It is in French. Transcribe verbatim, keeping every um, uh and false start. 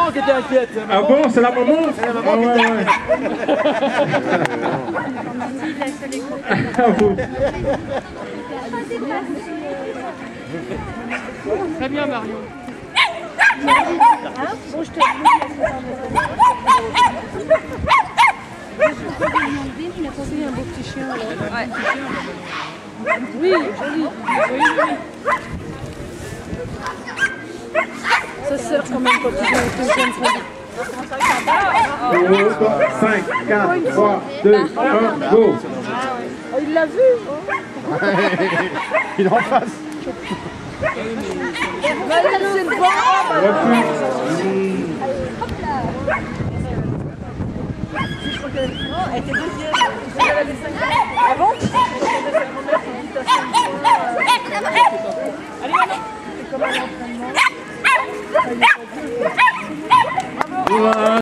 maman qui était inquiète. Ah bon, c'est la maman? C'est la maman ah, qui ouais, était ouais. Très bien, Marion. Bon, je te il a posé un beau petit chien. Là. Ouais. Oui, joli. Oui, oui. Ça sert quand même quand tu joues avec quelqu'un de cinq, quatre, trois, deux, un, go! Oh, il l'a vu. Il est en face. Bah, il a laissé le vent. Elle était deuxième. Elle avait cinq ans. Ah bon? Allez, maintenant. C'est comme un entraînement.